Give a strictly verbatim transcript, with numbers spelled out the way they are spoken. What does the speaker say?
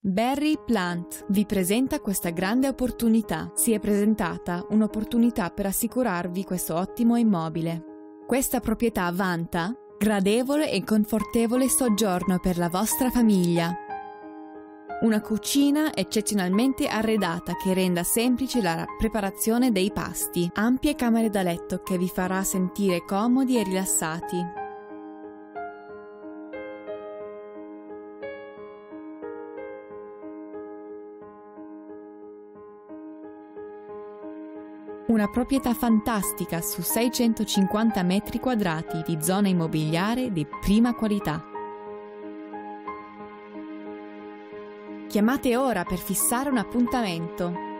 Barry Plant vi presenta questa grande opportunità. Si è presentata un'opportunità per assicurarvi questo ottimo immobile. Questa proprietà vanta gradevole e confortevole soggiorno per la vostra famiglia. Una cucina eccezionalmente arredata che renda semplice la preparazione dei pasti. Ampie camere da letto che vi farà sentire comodi e rilassati. Una proprietà fantastica su seicentocinquanta metri quadrati di zona immobiliare di prima qualità. Chiamate ora per fissare un appuntamento.